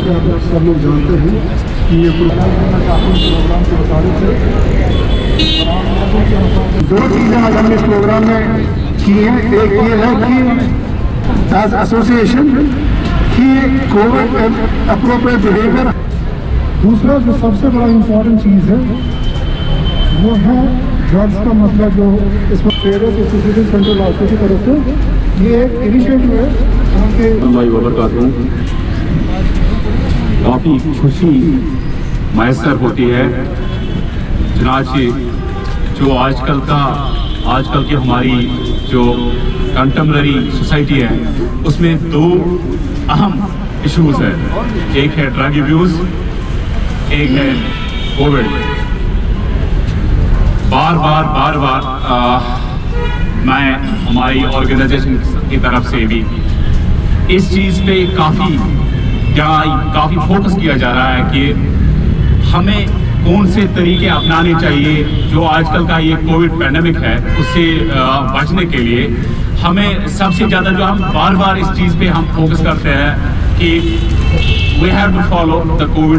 कि आप सब लोग जानते हैं कि ये प्रोग्राम के बता रहे थे। दो चीज़ें आज हमने इस प्रोग्राम में की हैं। एक ये है कि एज एसोसिएशन कि कोविड अप्रोप्रिएट बिहेवियर। दूसरा जो सबसे बड़ा इम्पोर्टेंट चीज़ है वो है ड्रग्स का मसला, जो इसमें ट्रेडर्स एसोसिएशन सेंट्रल राष्ट्र की तरफ से ये एक इनिशिएटिव है। काफ़ी खुशी मैसर होती है चनाचे जो आजकल की हमारी जो कंटेम्पररी सोसाइटी है उसमें दो अहम इश्यूज है। एक है ड्रग अब्यूज, एक है कोविड। बार बार मैं हमारी ऑर्गेनाइजेशन की तरफ से भी इस चीज़ पे काफ़ी फोकस किया जा रहा है कि हमें कौन से तरीके अपनाने चाहिए। जो आजकल का ये कोविड पैंडेमिक है उससे बचने के लिए हमें सबसे ज़्यादा जो हम बार इस चीज़ पे हम फोकस करते हैं कि we have to follow the COVID.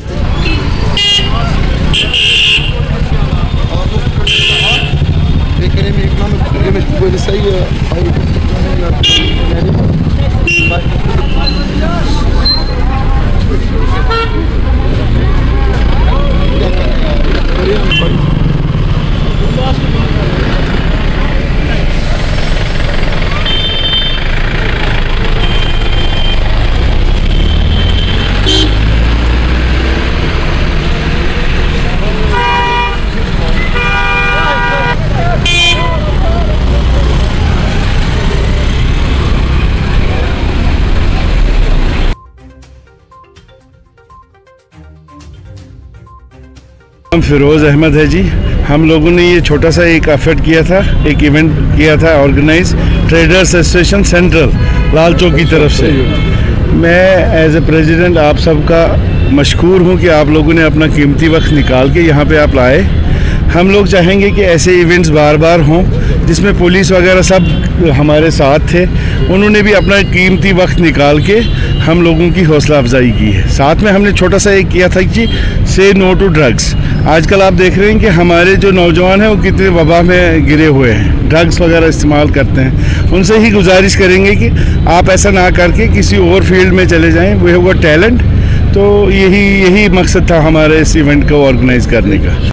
हम फिरोज़ अहमद है जी। हम लोगों ने ये छोटा सा एक एफर्ट किया था, एक इवेंट किया था organise traders association central Lal Chowk की तरफ से। मैं एज ए प्रेसिडेंट आप सबका मशकूर हूँ कि आप लोगों ने अपना कीमती वक्त निकाल के यहाँ पे आप लाए। हम लोग चाहेंगे कि ऐसे इवेंट्स बार हों जिसमें पुलिस वगैरह सब हमारे साथ थे। उन्होंने भी अपना कीमती वक्त निकाल के हम लोगों की हौसला अफजाई की है। साथ में हमने छोटा सा एक किया था कि से नो टू ड्रग्स। आजकल आप देख रहे हैं कि हमारे जो नौजवान हैं वो कितने वबा में गिरे हुए हैं, ड्रग्स वगैरह इस्तेमाल करते हैं। उनसे ही गुजारिश करेंगे कि आप ऐसा ना करके किसी और फील्ड में चले जाएं। We have got talent. तो यही मकसद था हमारे इस इवेंट को ऑर्गेनाइज करने का।